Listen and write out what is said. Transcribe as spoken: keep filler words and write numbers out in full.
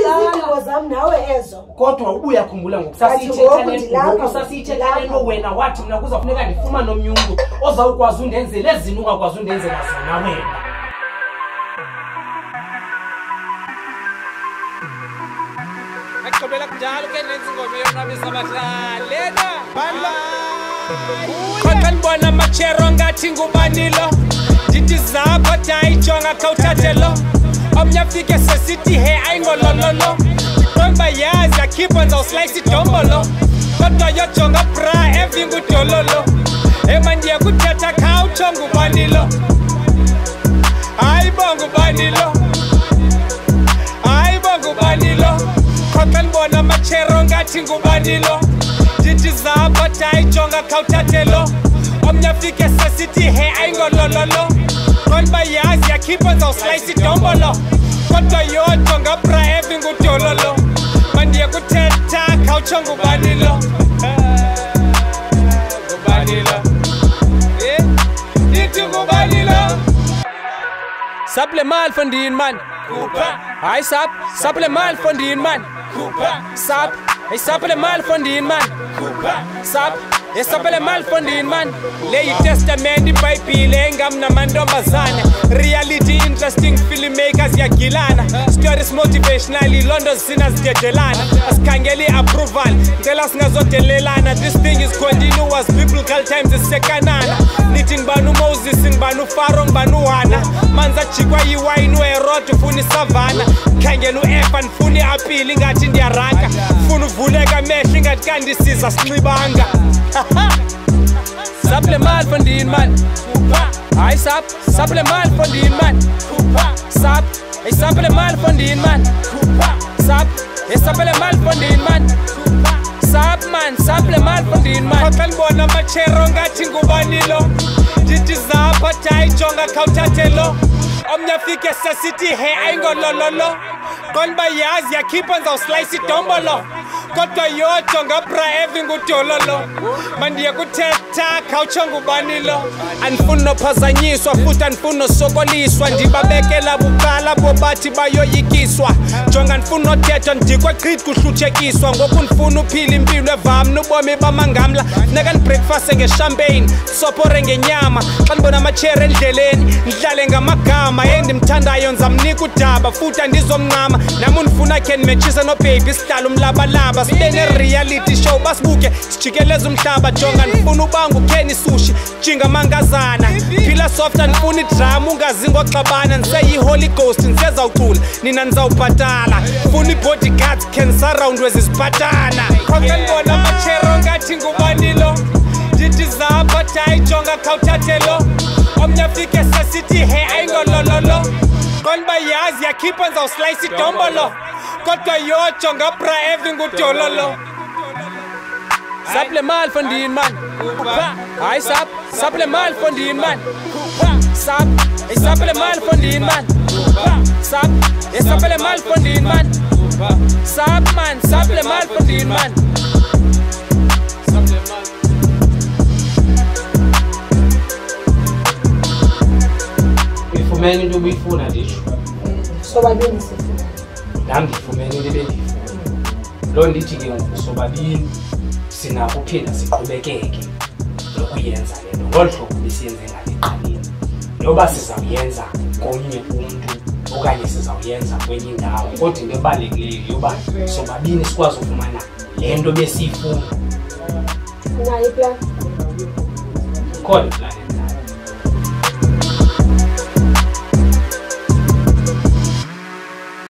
izidingo zami nawe ezo. Kodwa ubuya khumbula ngokusasiyithetha lento wena wathi mina kuzafuneka ndifumane omnyungu ozawukwazi undenzela ezinto ungakwazi undenzela zona wena. Akugqibela kunjalo ke nenza ingoma yonwabisa abahlali lena bana khona ngibona amachero ngathi ngubanilo ndithi zapha tayijonga khawuthathelo omnye afike sesithi he ayingolololo qomba yazi akhipha ndizawuslice idombolo kodwa yojonga bra evinga udololo emandiya kuthetha khawutsho ngubanilo hayi bongo banilo hayi bongo banilo khona ngibona amachero ngathi ngubanilo ndithi zapha tayijonga khawuthathelo omnye afike sesithi he ayingolololo qomba yazi akhipha ndizawuslice idombolo kodwa yojonga bra evinga udololo mandiya kuthetha khawutsho ngubanilo ngubanilo ndithi ngubanilo saple mal fondin man kupa hay sap saple mal fondin man kupa sap hey saple mal fondin man kupa sap hey saple mal fondin man lay testament bible engamna mantombazana reality interesting filmmakers yagilana stories motivationally London sinners dedelana asikhangeli approval ngicela singazodelelana this thing is continuous biblical times isekanana nithi ngibani uMoses ngibani uFaro ngibani uHana manza jikwa yiwine weRod ufuna isavana khangela uEfa ngifuna iapile ingathi ndiyaranka ufuna uvuleka amehlo ingathi kanti siza sinxibanga saple mal fondin man hay sap saple mal fondin man sap hey saple mal fondin man sap hey saple mal fondin man sap man saple mal fondin man khona ngibona amachero ngathi ngubanilo ndithi zapha tayijonga khawuthathelo omnye afike sesithi he ayingolololo qomba yazi akhipha ndizawuslice idombolo kodwa yojonga bra evinga udololo mandiya kuthetha khawutsho ngubanilo andifuni nophazanyiswa futhi andifuni nosokoliswa ndibabekela bucala bobathi bayoyikiswa jonga ndifuni nothethwa ndikwa gqithi kuhlutshekiswa ngoku ndifuna uphila impilo evamna ubomi bamangamla funeka ndibreakfast ngeshampagne sopore ngenyama xa ndibona amachere endleleni ndidlale ngamagama endimthandayo ndizamnika udaba futhi andizomncama nam undifuna khe ndimetshise nobaby sidala umlabalaba sibe ne-reality show basibuke sijikeleza umhlaba jonga ndifuna ubanga ukheni sushi jinga mangazana phila soft andifuna idrama ungazi ngoxabana ndiseyi-holy ghost ndisezawucula nina ndizawubhatala funa i-bodyguards khe ndisarawundwe ziziphatana khona ndibona amachero ngathi ngubanilo ndithi zapha tayijonga khawuthathelo omnye afike sesithi he ayingolololo qomba yazi akhipha ndizawuslice idombolo kodwa yojonga bra evinga udololo saple mal fondin man hay sap saple mal fondin man sap hey saple mal fondin man sap hey saple mal fondin man sap man saple mal fondin man Ifumene into ubuyifuna ndisho sobabini sifuna nami ngifumene into ebendiyifuna loo ndithi ke ngoku sobabini sinakho uphinda siqhubekeke nokuyenza le nto ngolu hlobo besiyenze ngale qaleni noba sizawuyenza komnye umntu okanye sizawuyenza kwenye indawo kodwa into ebalulekileyo yoba sobabini sikwazi ufumana le nto besiyifuna nayo iplan khona